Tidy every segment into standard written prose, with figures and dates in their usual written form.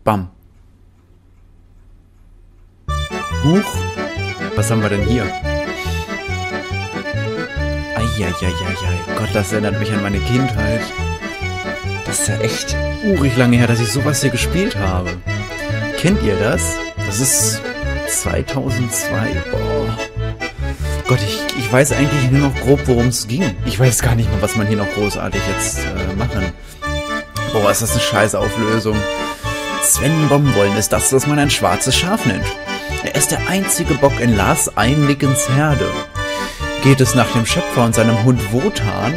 Bam. Huch. Was haben wir denn hier? Eieieiei. Gott, das erinnert mich an meine Kindheit. Das ist ja echt urig lange her, dass ich sowas hier gespielt habe. Kennt ihr das? Das ist 2002. Boah. Gott, ich weiß eigentlich nur noch grob, worum es ging. Ich weiß gar nicht mehr, was man hier noch großartig jetzt machen. Boah, ist das eine scheiß Auflösung. Sven Baumwollen ist das, was man ein schwarzes Schaf nennt. Er ist der einzige Bock in Lars Einnickens Herde. Geht es nach dem Schöpfer und seinem Hund Wotan,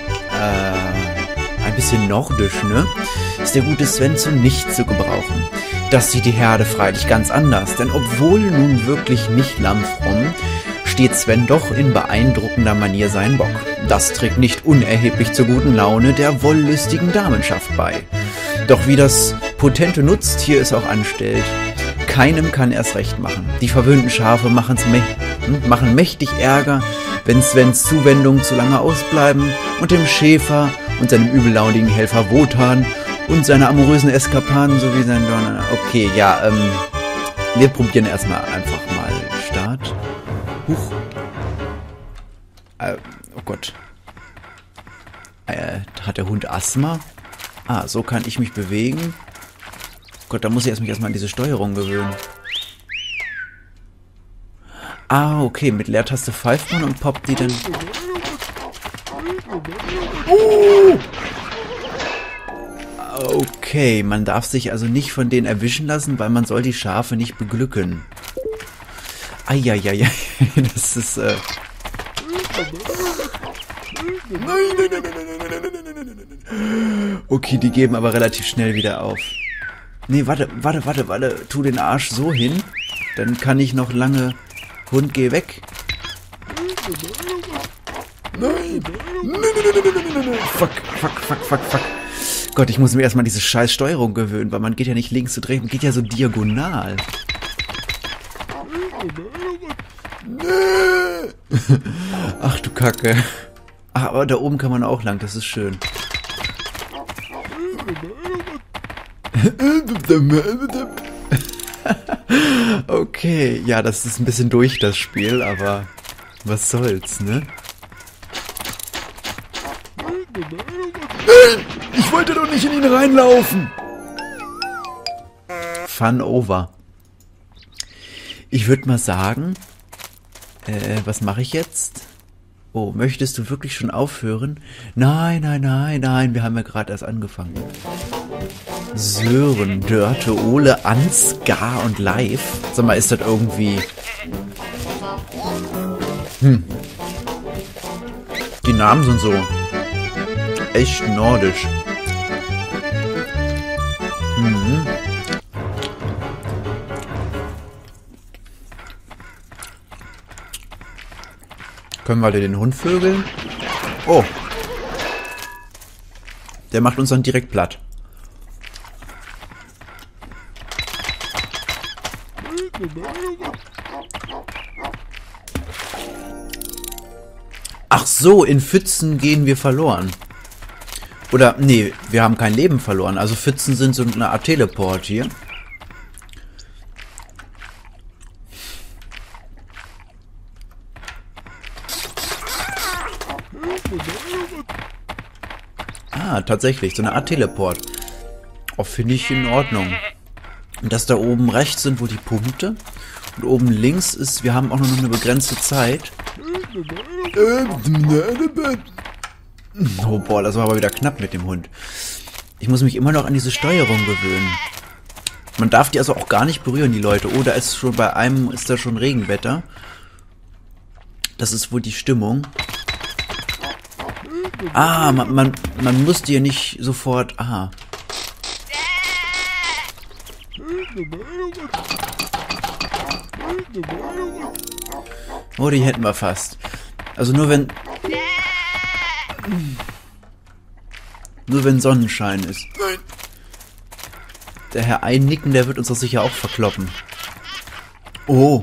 ein bisschen nordisch, ne? Ist der gute Sven zu nichts zu gebrauchen. Das sieht die Herde freilich ganz anders, denn obwohl nun wirklich nicht lammfromm, steht Sven doch in beeindruckender Manier seinen Bock. Das trägt nicht unerheblich zur guten Laune der wollüstigen Damenschaft bei. Doch wie das potente Nutztier es auch anstellt, keinem kann er's recht machen. Die verwöhnten Schafe machen mächtig Ärger, wenn Svens Zuwendungen zu lange ausbleiben und dem Schäfer und seinem übellaunigen Helfer Wotan und seine amorösen Eskapaden sowie sein Donner. Okay, ja, wir probieren erstmal einfach mal Start. Huch. Oh Gott. Hat der Hund Asthma? Ah, so kann ich mich bewegen. Gott, da muss ich mich erstmal an diese Steuerung gewöhnen. Ah, okay, mit Leertaste pfeift man und poppt die dann... Okay, man darf sich also nicht von denen erwischen lassen, weil man soll die Schafe nicht beglücken. Eieiei, das ist... Okay, die geben aber relativ schnell wieder auf. Nee, warte. Tu den Arsch so hin. Dann kann ich noch lange... Hund, geh weg. Nein. Fuck. Gott, ich muss mir erstmal diese scheiß Steuerung gewöhnen, weil man geht ja nicht links zu rechts, man geht ja so diagonal. Ach du Kacke. Ach, aber da oben kann man auch lang, das ist schön. Okay, ja, das ist ein bisschen durch, das Spiel, aber was soll's, ne? Ich wollte doch nicht in ihn reinlaufen! Fun over. Ich würde mal sagen, was mache ich jetzt? Oh, möchtest du wirklich schon aufhören? Nein, wir haben ja gerade erst angefangen. Sören, Dörte, Ole, Ansgar und Live. Sag mal, ist das irgendwie... Die Namen sind so echt nordisch. Können wir den Hund vögeln? Oh. Der macht uns dann direkt platt. Ach so, in Pfützen gehen wir verloren. Oder, nee, wir haben kein Leben verloren. Also Pfützen sind so eine Art Teleport hier. Ah, tatsächlich, so eine Art Teleport. Oh, finde ich in Ordnung. Und das da oben rechts sind wohl die Punkte. Und oben links ist, wir haben auch noch eine begrenzte Zeit. Oh boah, das war aber wieder knapp mit dem Hund. Ich muss mich immer noch an diese Steuerung gewöhnen. Man darf die also auch gar nicht berühren, die Leute. Oh, da ist schon bei einem, ist da schon Regenwetter. Das ist wohl die Stimmung. Ah, man muss die ja nicht sofort... Aha. Oh, die hätten wir fast. Also nur wenn Sonnenschein ist. Nein. Der Herr Einnicken, der wird uns doch sicher auch verkloppen. Oh.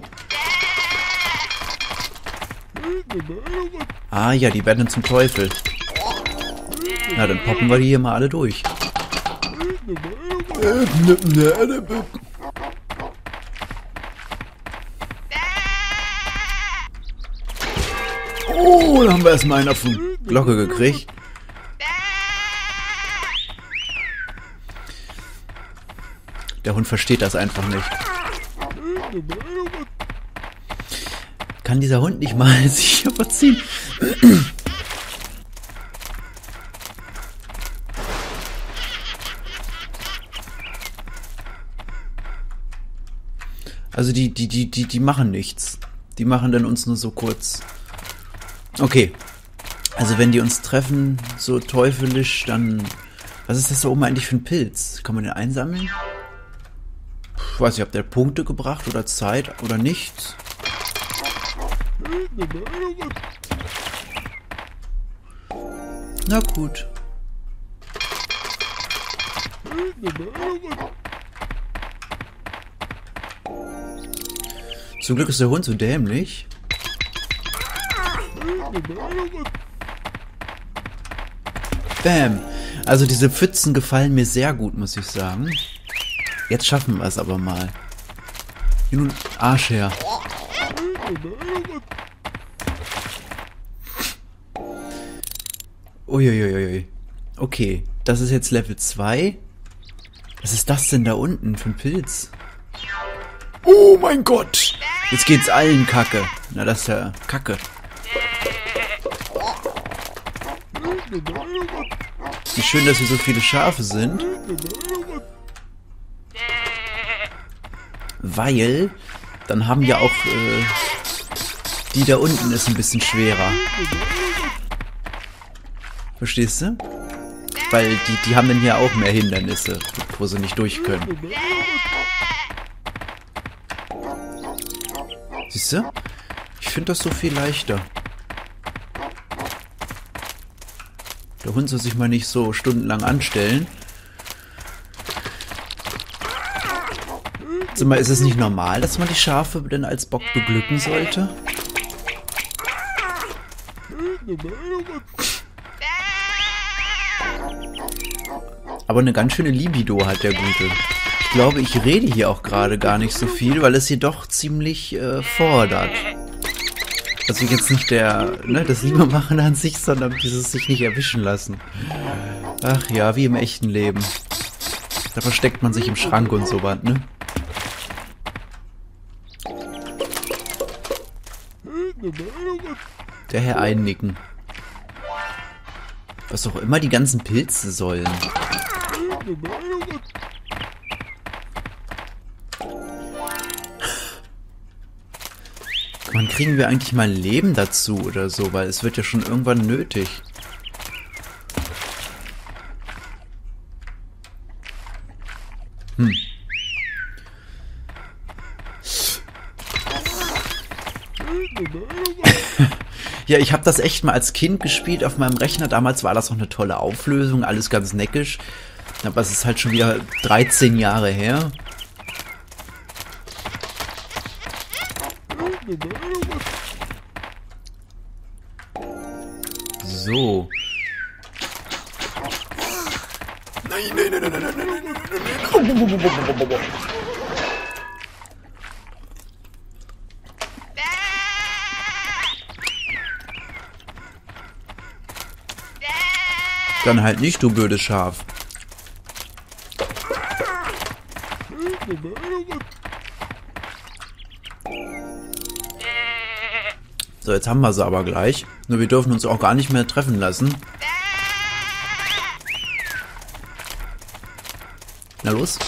Ah ja, die werden dann zum Teufel. Na, dann poppen wir die hier mal alle durch. Oh, da haben wir erstmal einen auf die Glocke gekriegt. Der Hund versteht das einfach nicht. Kann dieser Hund nicht mal sich verziehen? Also die machen nichts. Die machen dann uns nur so kurz. Okay. Also wenn die uns treffen, so teufelisch, dann... Was ist das da oben eigentlich für ein Pilz? Kann man den einsammeln? Ich weiß nicht, ob der Punkte gebracht oder Zeit oder nichts. Na gut. Zum Glück ist der Hund so dämlich. Bam. Also diese Pfützen gefallen mir sehr gut, muss ich sagen. Jetzt schaffen wir es aber mal. Nun, Arsch her. Uiuiui. Okay, das ist jetzt Level 2. Was ist das denn da unten für ein Pilz? Oh mein Gott! Jetzt geht's allen Kacke. Na, das ist ja Kacke. Wie schön, dass hier so viele Schafe sind. Weil, dann haben ja auch die da unten ist ein bisschen schwerer. Verstehst du? Weil die haben dann hier auch mehr Hindernisse, wo sie nicht durch können. Siehst du? Ich finde das so viel leichter. Der Hund soll sich mal nicht so stundenlang anstellen. Sag mal, ist es nicht normal, dass man die Schafe denn als Bock beglücken sollte? Aber eine ganz schöne Libido hat der Gute. Ich glaube, ich rede hier auch gerade gar nicht so viel, weil es hier doch ziemlich fordert. Also jetzt nicht das Liebemachen an sich, sondern dieses sich nicht erwischen lassen. Ach ja, wie im echten Leben. Da versteckt man sich im Schrank und so was, ne? Der Herr einnicken. Was auch immer die ganzen Pilze sollen. Wann kriegen wir eigentlich mal Leben dazu oder so? Weil es wird ja schon irgendwann nötig. Ja, ich habe das echt mal als Kind gespielt auf meinem Rechner. Damals war das noch eine tolle Auflösung, alles ganz neckisch. Aber es ist halt schon wieder 13 Jahre her. So. Nein. Dann halt nicht, du blödes Schaf. So, jetzt haben wir sie aber gleich. Nur wir dürfen uns auch gar nicht mehr treffen lassen. Na los.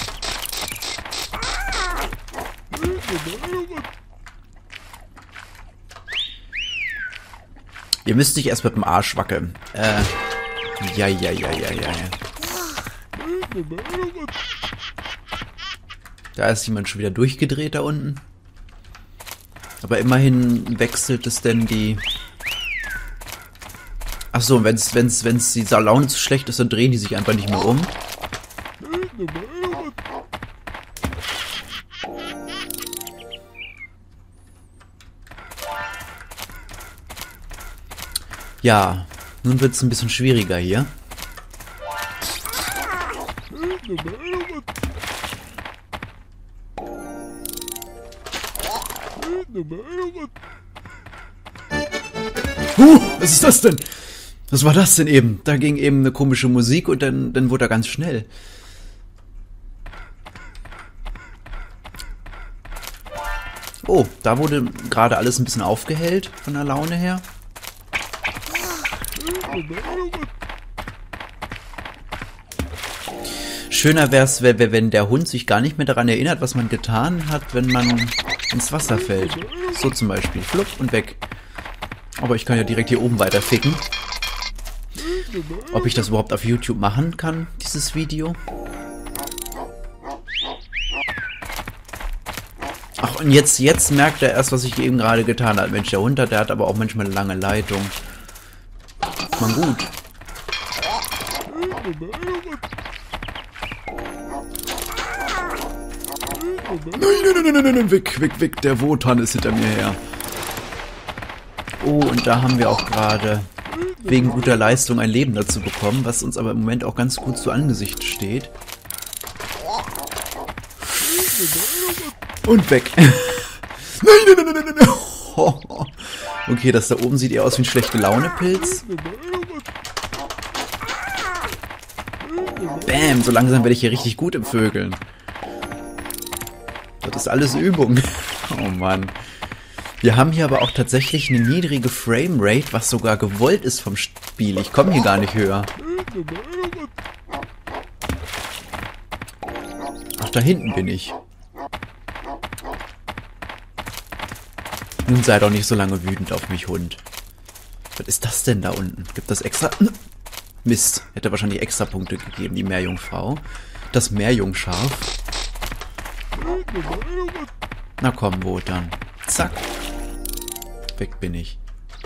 Ihr müsst nicht erst mit dem Arsch wackeln. Ja. Da ist jemand schon wieder durchgedreht da unten. Aber immerhin wechselt es denn die... Achso, wenn's die Laune zu schlecht ist, dann drehen die sich einfach nicht mehr um. Ja, nun wird es ein bisschen schwieriger hier. Was ist das denn? Was war das denn eben? Da ging eben eine komische Musik und dann wurde er ganz schnell. Oh, da wurde gerade alles ein bisschen aufgehellt von der Laune her. Schöner wäre es, wenn der Hund sich gar nicht mehr daran erinnert, was man getan hat, wenn man ins Wasser fällt. So zum Beispiel. Flupp und weg. Aber ich kann ja direkt hier oben weiter ficken. Ob ich das überhaupt auf YouTube machen kann, dieses Video. Ach, und jetzt merkt er erst, was ich eben gerade getan habe. Mensch, der Hund, der hat aber auch manchmal eine lange Leitung. Man gut. Nein, weg, der Wotan ist hinter mir her. Oh, und da haben wir auch gerade wegen guter Leistung ein Leben dazu bekommen, was uns aber im Moment auch ganz gut zu Angesicht steht. Und weg. Nein. Oh. Okay, das da oben sieht eher aus wie ein schlechte Laune-Pilz. Bam, so langsam werde ich hier richtig gut im Vögeln. Das ist alles Übung. Oh Mann. Wir haben hier aber auch tatsächlich eine niedrige Framerate, was sogar gewollt ist vom Spiel. Ich komme hier gar nicht höher. Ach, da hinten bin ich. Nun sei doch nicht so lange wütend auf mich, Hund. Was ist das denn da unten? Gibt das extra... Mist. Hätte wahrscheinlich extra Punkte gegeben, die Meerjungfrau. Das Meerjungschaf. Na komm, Wotan. Zack. Weg bin ich.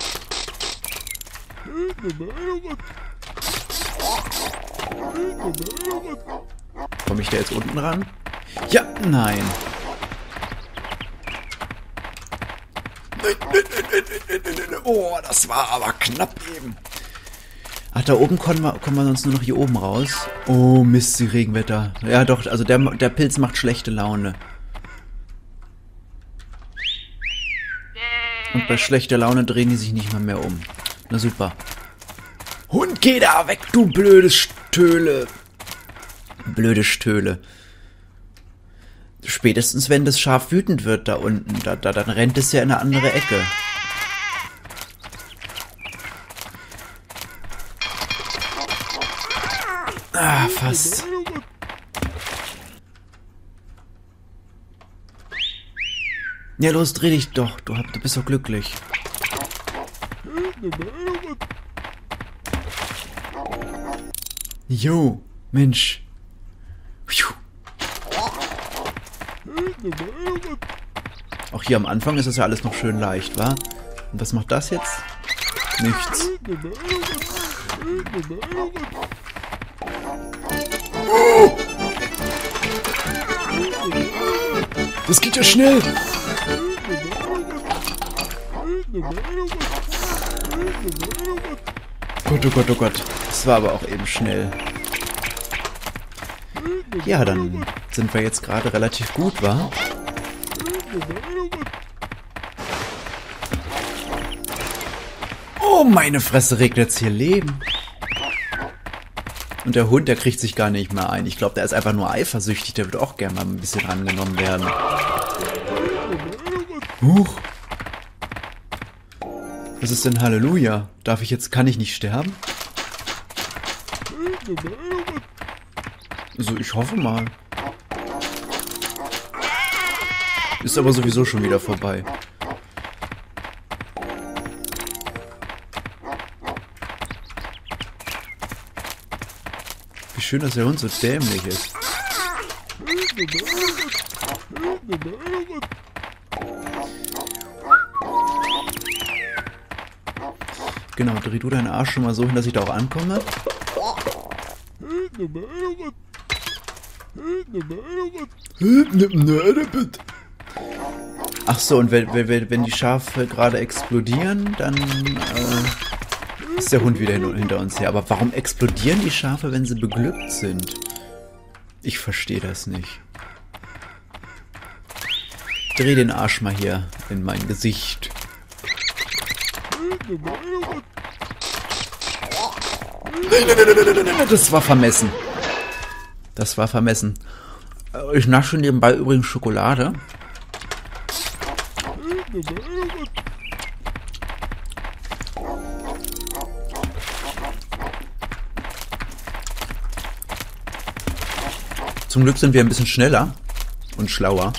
Komme ich da jetzt unten ran? Ja, nein. Nein. Oh, das war aber knapp eben. Ach, da oben kommen wir sonst nur noch hier oben raus. Oh, Mist, die Regenwetter. Ja doch, also der Pilz macht schlechte Laune. Und bei schlechter Laune drehen die sich nicht mehr um. Na super. Hund, geh da weg, du blöde Stöhle. Blöde Stöhle. Spätestens, wenn das Schaf wütend wird da unten, dann rennt es ja in eine andere Ecke. Ah, fast. Ja, los, dreh dich doch. Du bist doch glücklich. Jo, Mensch. Auch hier am Anfang ist das ja alles noch schön leicht, wa? Und was macht das jetzt? Nichts. Oh! Das geht ja schnell. Gott, oh Gott, oh Gott. Das war aber auch eben schnell. Ja, dann sind wir jetzt gerade relativ gut, wa? Oh, meine Fresse, regnet's hier Leben. Und der Hund, der kriegt sich gar nicht mehr ein. Ich glaube, der ist einfach nur eifersüchtig. Der wird auch gerne mal ein bisschen angenommen werden. Huch. Was ist denn Halleluja? Kann ich nicht sterben? Also, ich hoffe mal. Ist aber sowieso schon wieder vorbei. Wie schön, dass der Hund so dämlich ist. Genau, dreh du deinen Arsch schon mal so hin, dass ich da auch ankomme. Ach so, und wenn die Schafe gerade explodieren, dann ist der Hund wieder hinter uns her. Aber warum explodieren die Schafe, wenn sie beglückt sind? Ich verstehe das nicht. Dreh den Arsch mal hier in mein Gesicht. Nein, das war vermessen. Das war vermessen. Ich nasche nebenbei übrigens Schokolade. Zum Glück sind wir ein bisschen schneller und schlauer.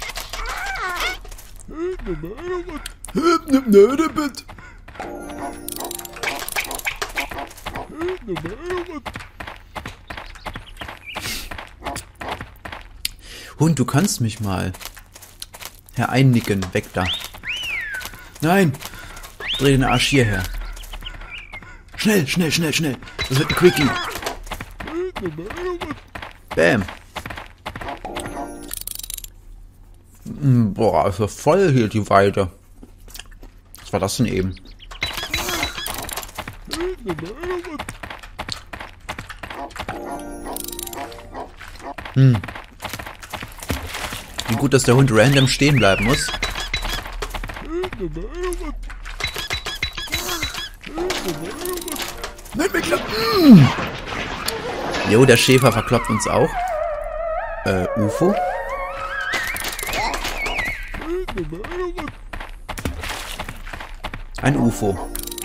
Hund, du kannst mich mal. Herr Einnicken, weg da. Nein! Dreh den Arsch hierher. Schnell, schnell, schnell, schnell. Das wird ein Quickie. Bam. Boah, ist ja voll hier die Weide. Was war das denn eben? Wie gut, dass der Hund random stehen bleiben muss. Nein, wegklappen! Jo, der Schäfer verkloppt uns auch. UFO? Ein UFO.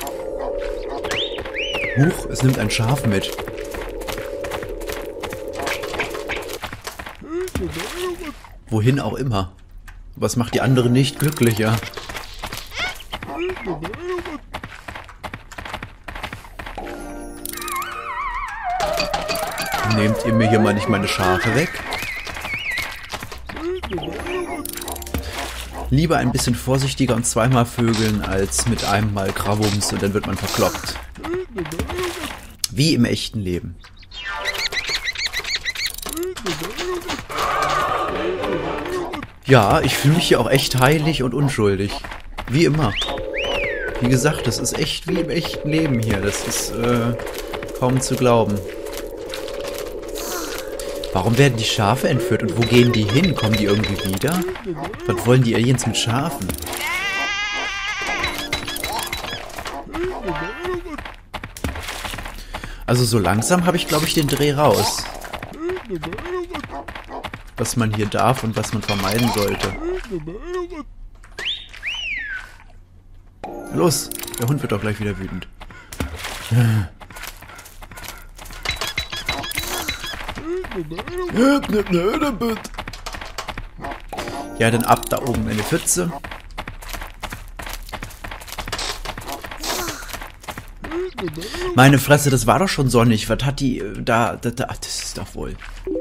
Huch, es nimmt ein Schaf mit. Wohin auch immer. Was macht die andere nicht glücklicher? Nehmt ihr mir hier mal nicht meine Schafe weg? Lieber ein bisschen vorsichtiger und zweimal vögeln, als mit einem Mal Gravums und dann wird man verkloppt. Wie im echten Leben. Ja, ich fühle mich hier auch echt heilig und unschuldig. Wie immer. Wie gesagt, das ist echt wie im echten Leben hier. Das ist kaum zu glauben. Warum werden die Schafe entführt und wo gehen die hin? Kommen die irgendwie wieder? Was wollen die Aliens mit Schafen? Also so langsam habe ich, glaube ich, den Dreh raus. Was man hier darf und was man vermeiden sollte. Los, der Hund wird doch gleich wieder wütend. Ja, dann ab da oben in die Pfütze. Meine Fresse, das war doch schon sonnig. Was hat die da ach, das ist doch wohl.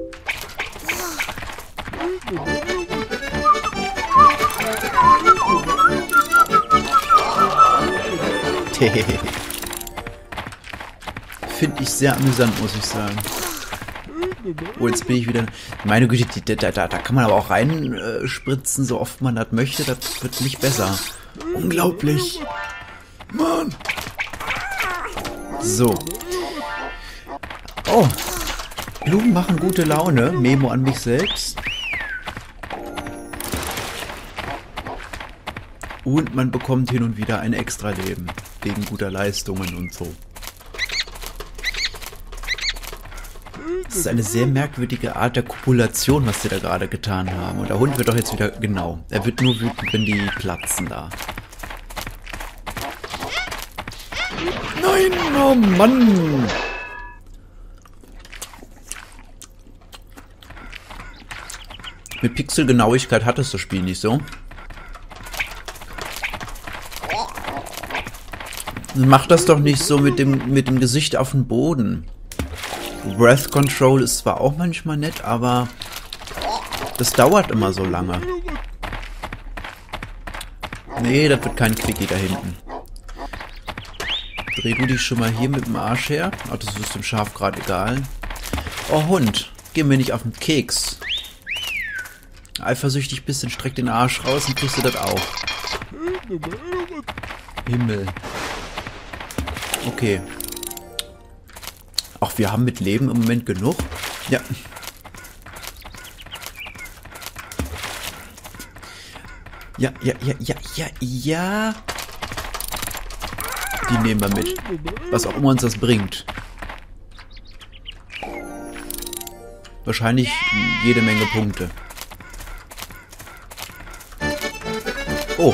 Finde ich sehr amüsant, muss ich sagen. Oh, jetzt bin ich wieder... Meine Güte, da kann man aber auch reinspritzen, so oft man das möchte. Das wird nicht besser. Unglaublich. Mann. So. Oh. Blumen machen gute Laune. Memo an mich selbst. Und man bekommt hin und wieder ein Extra-Leben. Wegen guter Leistungen und so. Das ist eine sehr merkwürdige Art der Kopulation, was sie da gerade getan haben. Und der Hund wird doch jetzt wieder... Genau. Er wird nur wütend, wenn die platzen da. Nein, oh Mann! Mit Pixelgenauigkeit hat es das Spiel nicht so. Mach das doch nicht so mit dem Gesicht auf den Boden. Breath Control ist zwar auch manchmal nett, aber das dauert immer so lange. Nee, das wird kein Quickie da hinten. Dreh du dich schon mal hier mit dem Arsch her. Ach, das ist dem Schaf gerade egal. Oh Hund, geh mir nicht auf den Keks. Eifersüchtig bisschen, streck den Arsch raus und kriegst du das auch. Himmel. Okay. Ach, wir haben mit Leben im Moment genug. Ja. Ja, ja, ja, ja, ja, ja. Die nehmen wir mit. Was auch immer uns das bringt. Wahrscheinlich jede Menge Punkte. Oh.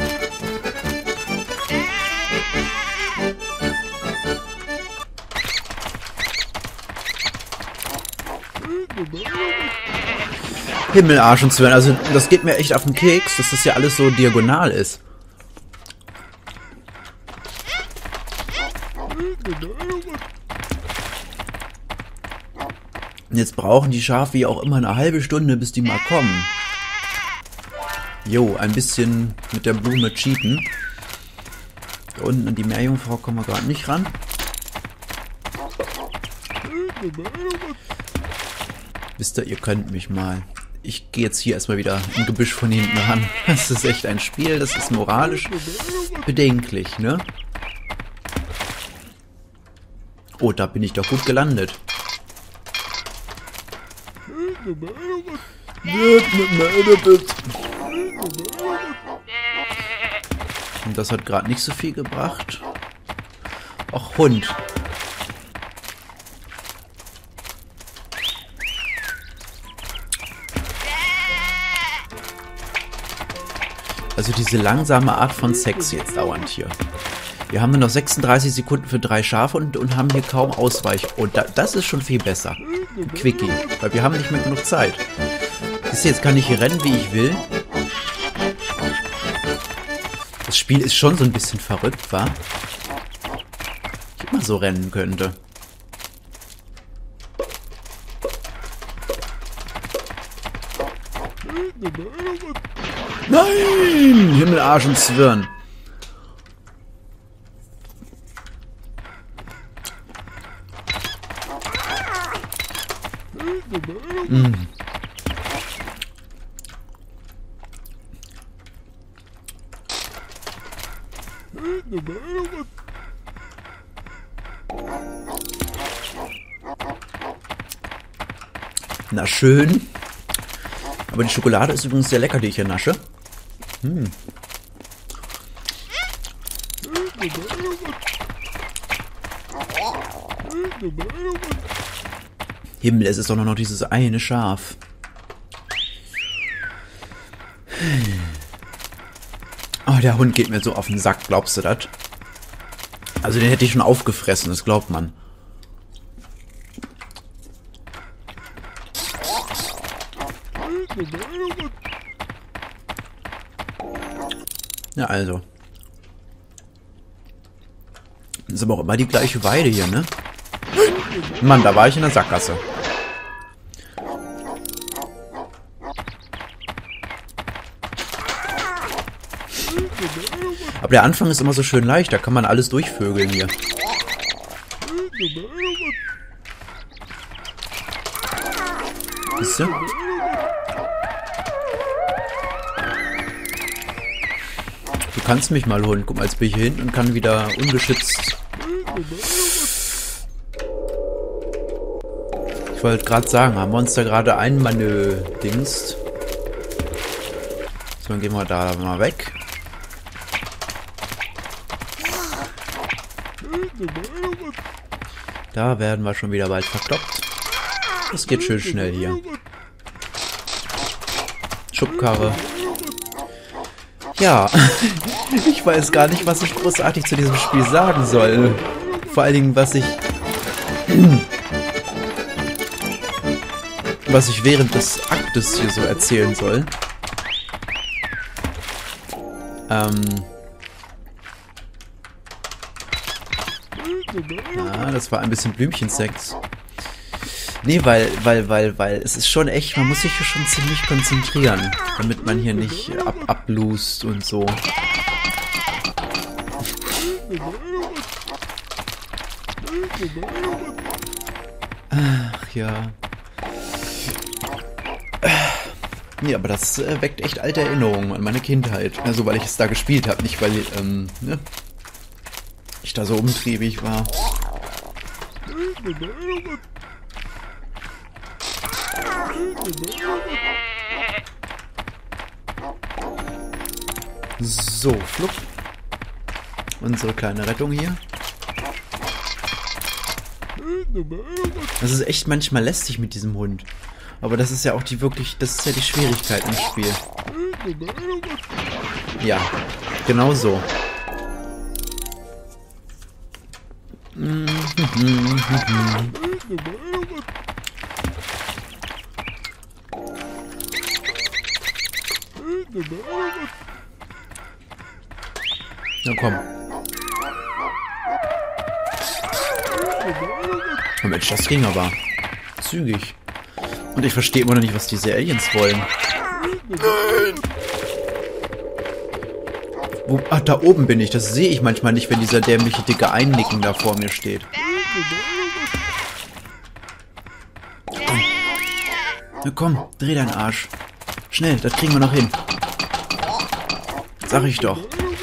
Himmel, Arsch und Zwirn. Also das geht mir echt auf den Keks, dass das ja alles so diagonal ist. Und jetzt brauchen die Schafe wie auch immer eine halbe Stunde, bis die mal kommen. Jo, ein bisschen mit der Blume cheaten. Da unten an die Meerjungfrau kommen wir gerade nicht ran. Wisst ihr, ihr könnt mich mal. Ich gehe jetzt hier erstmal wieder im Gebüsch von hinten ran. Das ist echt ein Spiel, das ist moralisch bedenklich, ne? Oh, da bin ich doch gut gelandet. Und das hat gerade nicht so viel gebracht. Och, Hund. Also diese langsame Art von Sex jetzt dauernd hier. Wir haben nur noch 36 Sekunden für 3 Schafe und haben hier kaum Ausweich. Und das ist schon viel besser. Quickie. Weil wir haben nicht mehr genug Zeit. Siehst du, jetzt kann ich hier rennen, wie ich will. Das Spiel ist schon so ein bisschen verrückt, wa? Ich mal so rennen könnte. Nein! Himmel, Arsch und Zwirn. Na schön. Aber die Schokolade ist übrigens sehr lecker, die ich hier nasche. Himmel, es ist doch noch dieses eine Schaf. Oh, der Hund geht mir so auf den Sack, glaubst du das? Also den hätte ich schon aufgefressen, das glaubt man. Ja, also. Das ist aber auch immer die gleiche Weide hier, ne? Mann, da war ich in der Sackgasse. Aber der Anfang ist immer so schön leicht, da kann man alles durchvögeln hier. Siehst du? Du kannst mich mal holen. Guck mal, jetzt bin ich hier hinten und kann wieder ungeschützt. Ich wollte gerade sagen, haben wir uns da gerade einmanö-dingst. So, dann gehen wir da mal weg. Da werden wir schon wieder bald verkloppt. Das geht schön schnell hier. Schubkarre. Ja, ich weiß gar nicht, was ich großartig zu diesem Spiel sagen soll. Vor allen Dingen, was ich während des Aktes hier so erzählen soll. Ja, das war ein bisschen Blümchensex. Nee, weil es ist schon echt, man muss sich hier schon ziemlich konzentrieren, damit man hier nicht ablust und so. Ach ja. Nee, aber das weckt echt alte Erinnerungen an meine Kindheit. Also weil ich es da gespielt habe, nicht weil ne, ich da so umtriebig war. So, flupp. Unsere kleine Rettung hier. Das ist echt manchmal lästig mit diesem Hund. Aber das ist ja auch die Schwierigkeit im Spiel. Ja, genau so. Na komm. Oh Mensch, das ging aber zügig. Und ich verstehe immer noch nicht, was diese Aliens wollen. Nein! Ach, da oben bin ich. Das sehe ich manchmal nicht, wenn dieser dämliche dicke Einnicken da vor mir steht. Komm. Na komm, dreh deinen Arsch. Schnell, das kriegen wir noch hin. Sag ich doch.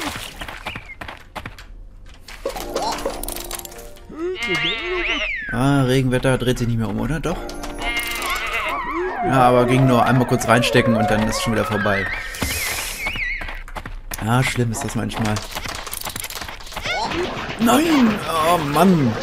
Ah, Regenwetter dreht sich nicht mehr um, oder? Doch? Ja, aber ging nur einmal kurz reinstecken und dann ist es schon wieder vorbei. Ah, schlimm ist das manchmal. Nein! Oh, Mann!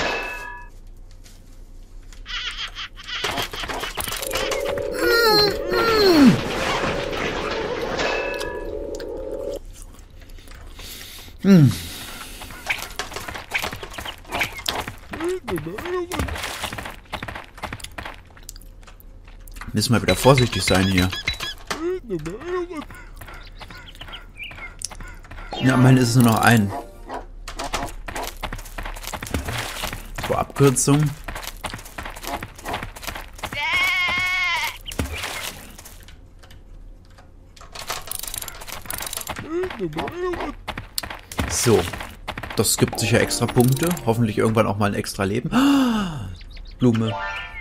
Müssen wir wieder vorsichtig sein hier. Ja, am Ende ist es nur noch ein. So, Abkürzung. So. Das gibt sicher extra Punkte. Hoffentlich irgendwann auch mal ein extra Leben. Ah, Blume.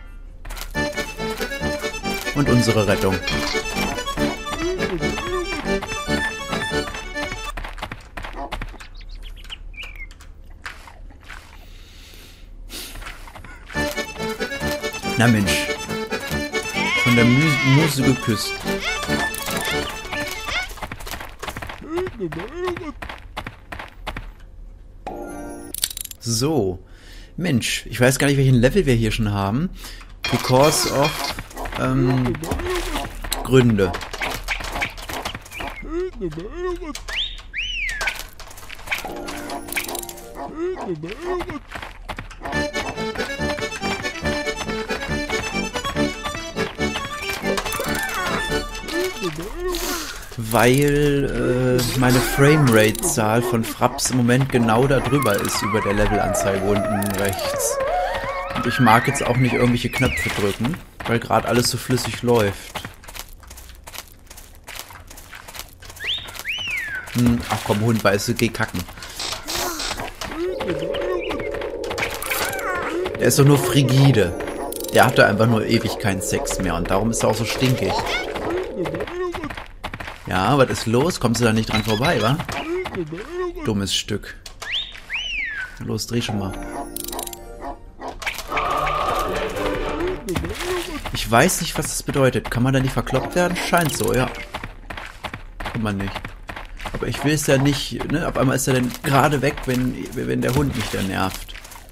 Und unsere Rettung. Na Mensch. Von der Muse geküsst. So. Mensch, ich weiß gar nicht, welchen Level wir hier schon haben. Because of Gründe. Weil meine Framerate-Zahl von Fraps im Moment genau da drüber ist, über der Levelanzeige unten rechts. Und ich mag jetzt auch nicht irgendwelche Knöpfe drücken, weil gerade alles so flüssig läuft. Ach komm, Hund, weißt du, geh kacken. Der ist doch nur frigide. Der hatte einfach nur ewig keinen Sex mehr und darum ist er auch so stinkig. Ja, was ist los? Kommst du da nicht dran vorbei, wa? Dummes Stück. Los, dreh schon mal. Ich weiß nicht, was das bedeutet. Kann man da nicht verkloppt werden? Scheint so, ja. Kann man nicht. Aber ich will es ja nicht, ne? Auf einmal ist er dann gerade weg, wenn der Hund mich da nervt.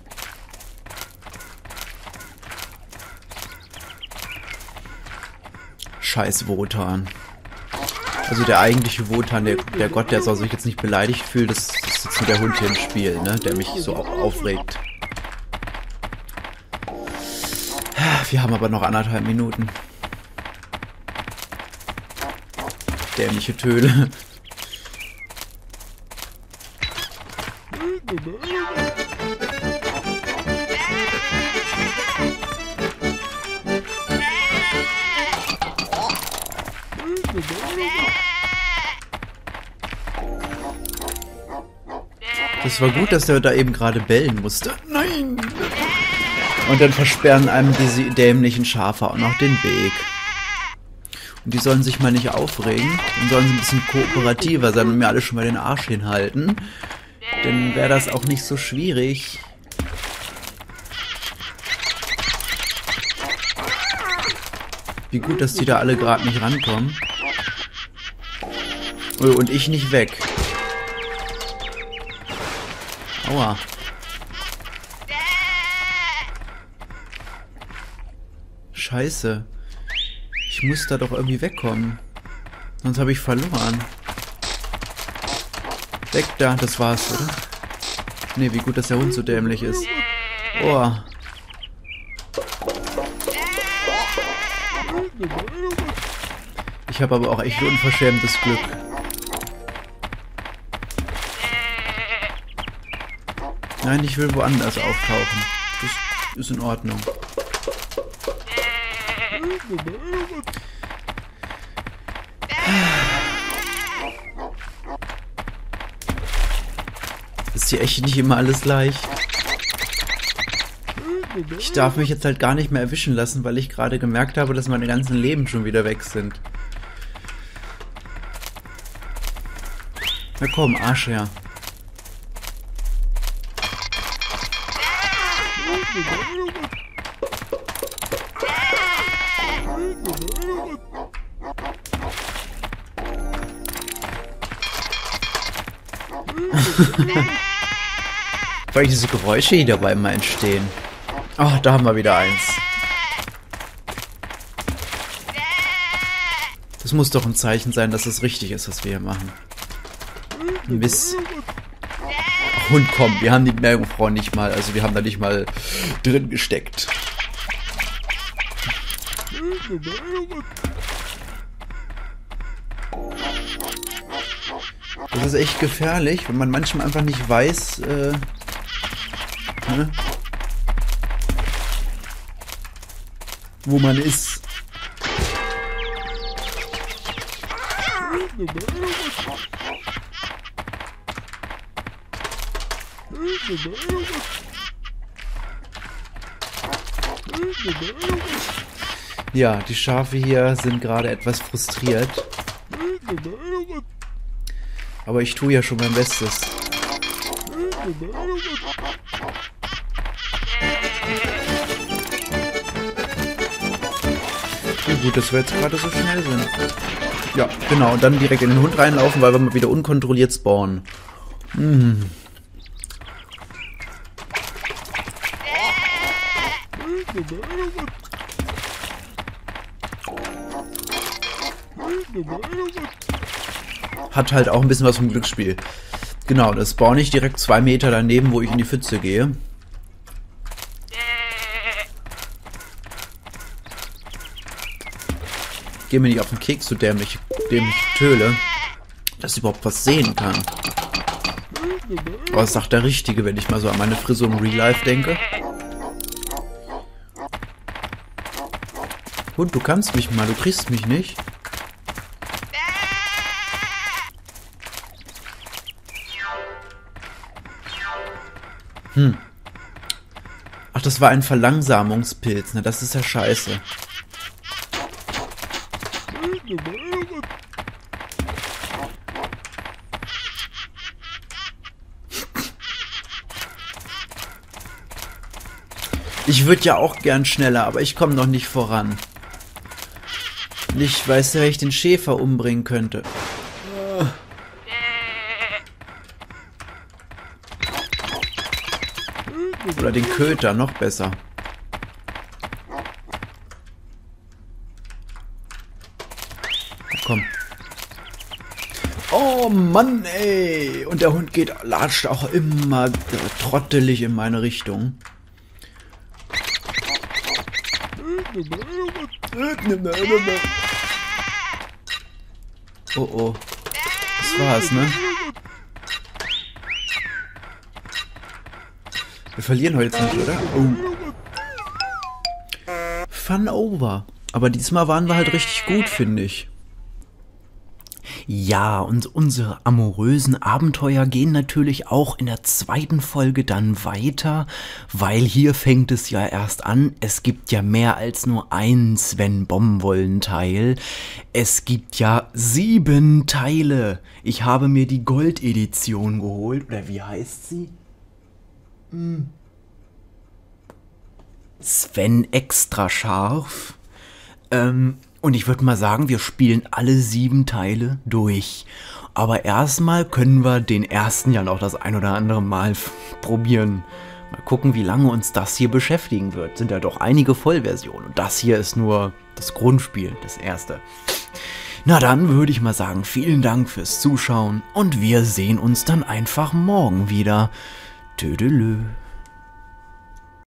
Scheiß Wotan. Also der eigentliche Wotan, der Gott, der soll sich jetzt nicht beleidigt fühlen, das ist jetzt nur der Hund hier im Spiel, ne? Der mich so aufregt. Wir haben aber noch 1,5 Minuten. Dämliche Töle. Das war gut, dass der da eben gerade bellen musste. Nein! Und dann versperren einem diese dämlichen Schafe auch noch den Weg. Und die sollen sich mal nicht aufregen und sollen ein bisschen kooperativer sein und mir alle schon mal den Arsch hinhalten. Dann wäre das auch nicht so schwierig. Wie gut, dass die da alle gerade nicht rankommen. Und ich nicht weg. Aua. Scheiße. Ich muss da doch irgendwie wegkommen. Sonst habe ich verloren. Weg da, das war's, oder? Nee, wie gut, dass der Hund so dämlich ist. Oh. Ich habe aber auch echt unverschämtes Glück. Nein, ich will woanders auftauchen. Das ist in Ordnung. Ist hier echt nicht immer alles leicht. Ich darf mich jetzt halt gar nicht mehr erwischen lassen, weil ich gerade gemerkt habe, dass meine ganzen Leben schon wieder weg sind. Na komm, Arsch her. Weil diese Geräusche, die dabei immer entstehen. Oh, da haben wir wieder eins. Das muss doch ein Zeichen sein, dass es richtig ist, was wir hier machen. Mist. Ach, Hund, komm, wir haben die Meerjungfrau nicht mal, also wir haben da nicht mal drin gesteckt. Das ist echt gefährlich, wenn man manchmal einfach nicht weiß, ne? Wo man ist. Ja, die Schafe hier sind gerade etwas frustriert. Aber ich tue ja schon mein Bestes. Ja, gut, dass wir jetzt gerade so schnell sind. Ja, genau. Und dann direkt in den Hund reinlaufen, weil wir mal wieder unkontrolliert spawnen. Hm. Hat halt auch ein bisschen was vom Glücksspiel. Genau, das spawn ich direkt 2 Meter daneben, wo ich in die Pfütze gehe. Geh mir nicht auf den Keks, so dämliche Töle, dass ich überhaupt was sehen kann. Aber das sagt der Richtige, wenn ich mal so an meine Frisur im Real Life denke. Hund, du kannst mich mal, du kriegst mich nicht. Ach, das war ein Verlangsamungspilz, ne? Das ist ja scheiße. Ich würde ja auch gern schneller, aber ich komme noch nicht voran. Ich weiß ja, wenn ich den Schäfer umbringen könnte. Oder den Köter, noch besser. Komm. Oh Mann, ey. Und der Hund latscht auch immer trottelig in meine Richtung. Oh oh. Das war's, ne? Wir verlieren heute nicht, oder? Oh. Fun over. Aber diesmal waren wir halt richtig gut, finde ich. Ja, und unsere amorösen Abenteuer gehen natürlich auch in der zweiten Folge dann weiter, weil hier fängt es ja erst an. Es gibt ja mehr als nur einen Sven Baumwollen-Teil. Es gibt ja 7 Teile. Ich habe mir die Gold-Edition geholt. Oder wie heißt sie? Sven extra scharf. Und ich würde mal sagen, wir spielen alle 7 Teile durch. Aber erstmal können wir den ersten ja noch das ein oder andere Mal probieren. Mal gucken, wie lange uns das hier beschäftigen wird. Sind ja doch einige Vollversionen. Und das hier ist nur das Grundspiel, das erste. Na dann würde ich mal sagen, vielen Dank fürs Zuschauen. Und wir sehen uns dann einfach morgen wieder. Tüdelü.